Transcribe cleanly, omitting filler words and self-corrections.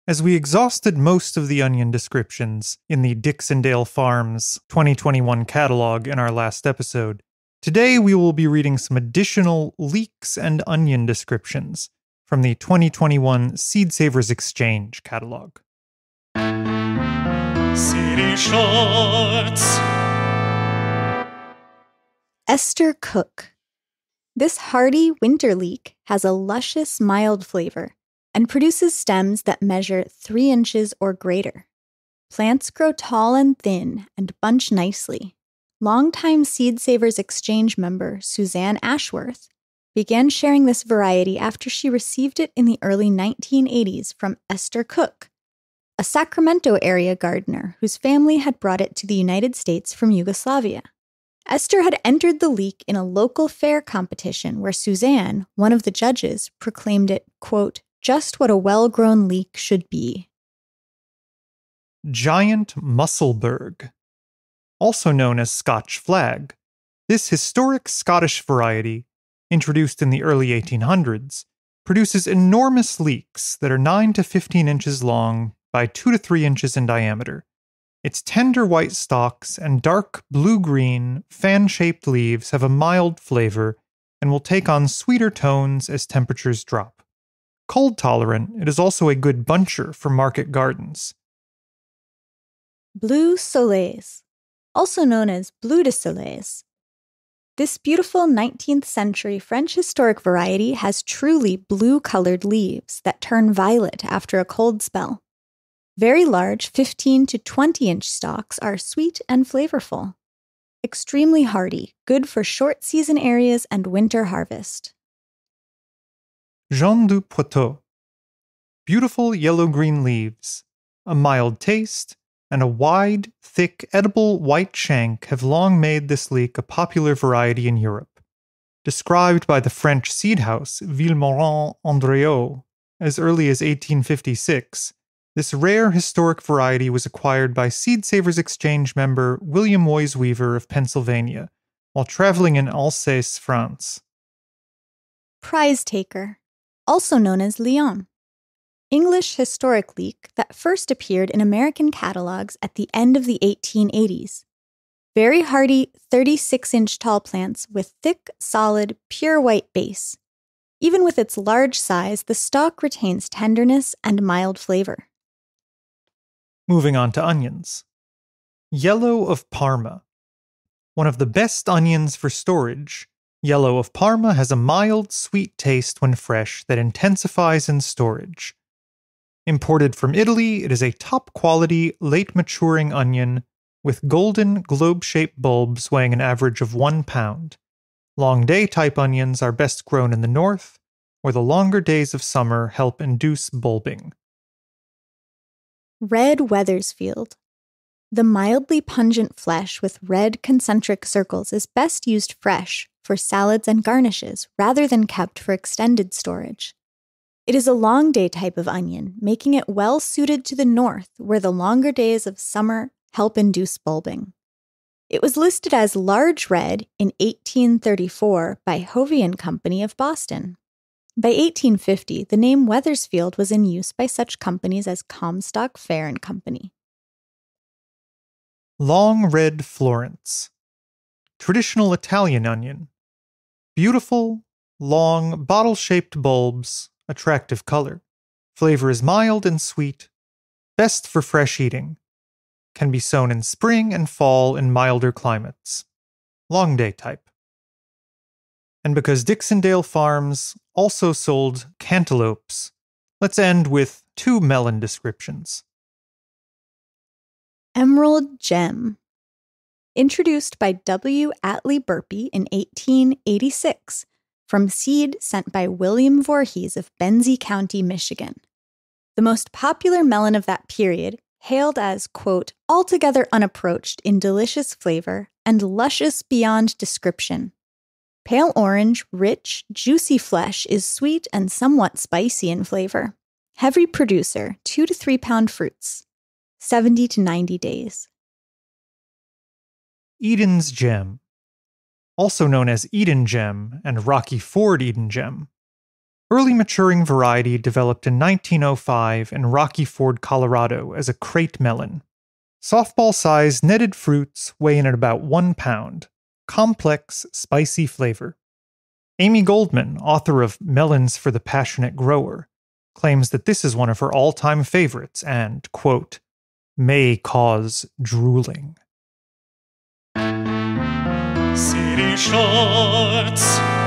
As we exhausted most of the onion descriptions in the Dixondale Farms 2021 catalog in our last episode, today we will be reading some additional leeks and onion descriptions from the 2021 Seed Savers Exchange catalog. Seedy Shorts. Esther Cook. This hardy winter leek has a luscious, mild flavor and produces stems that measure 3 inches or greater. Plants grow tall and thin and bunch nicely. Longtime Seed Savers Exchange member Suzanne Ashworth began sharing this variety after she received it in the early 1980s from Esther Cook, a Sacramento area gardener whose family had brought it to the United States from Yugoslavia. Esther had entered the leek in a local fair competition where Suzanne, one of the judges, proclaimed it, quote, just what a well-grown leek should be. Giant Musselburgh. Also known as Scotch flag, this historic Scottish variety, introduced in the early 1800s, produces enormous leeks that are 9 to 15 inches long by 2 to 3 inches in diameter. Its tender white stalks and dark blue-green, fan-shaped leaves have a mild flavor and will take on sweeter tones as temperatures drop. Cold-tolerant, it is also a good buncher for market gardens. Blue Soleils, also known as Bleu de Soleils. This beautiful 19th century French historic variety has truly blue-colored leaves that turn violet after a cold spell. Very large 15 to 20-inch stalks are sweet and flavorful. Extremely hardy, good for short-season areas and winter harvest. Jean du Poitou. Beautiful yellow-green leaves, a mild taste, and a wide, thick, edible white shank have long made this leek a popular variety in Europe. Described by the French seed house Villemorand-Andrieux as early as 1856, this rare historic variety was acquired by Seed Savers Exchange member William Weisweaver of Pennsylvania while traveling in Alsace, France. Prize Taker, also known as Leon. English historic leek that first appeared in American catalogs at the end of the 1880s. Very hardy 36-inch tall plants with thick, solid, pure white base. Even with its large size, the stalk retains tenderness and mild flavor. Moving on to onions. Yellow of Parma. One of the best onions for storage, Yellow of Parma has a mild, sweet taste when fresh that intensifies in storage. Imported from Italy, it is a top-quality, late-maturing onion with golden, globe-shaped bulbs weighing an average of 1 pound. Long-day-type onions are best grown in the north, where the longer days of summer help induce bulbing. Red Weathersfield. The mildly pungent flesh with red concentric circles is best used fresh for salads and garnishes rather than kept for extended storage. It is a long day type of onion, making it well suited to the north where the longer days of summer help induce bulbing. It was listed as large red in 1834 by Hovey and Company of Boston. By 1850, the name Weathersfield was in use by such companies as Comstock, Fair and Company. Long Red Florence. Traditional Italian onion. Beautiful, long, bottle-shaped bulbs, attractive color. Flavor is mild and sweet. Best for fresh eating. Can be sown in spring and fall in milder climates. Long day type. And because Dixondale Farms also sold cantaloupes, let's end with 2 melon descriptions. Emerald Gem. Introduced by W. Atlee Burpee in 1886 from seed sent by William Voorhees of Benzie County, Michigan. The most popular melon of that period, hailed as, quote, altogether unapproached in delicious flavor and luscious beyond description. Pale orange, rich, juicy flesh is sweet and somewhat spicy in flavor. Heavy producer, 2 to 3 pound fruits. 70 to 90 days. Eden's Gem. Also known as Eden Gem and Rocky Ford Eden Gem. Early maturing variety developed in 1905 in Rocky Ford, Colorado as a crate melon. Softball-sized netted fruits weigh in at about 1 pound. Complex, spicy flavor. Amy Goldman, author of Melons for the Passionate Grower, claims that this is one of her all-time favorites and, quote, may cause drooling. Seedy Shots.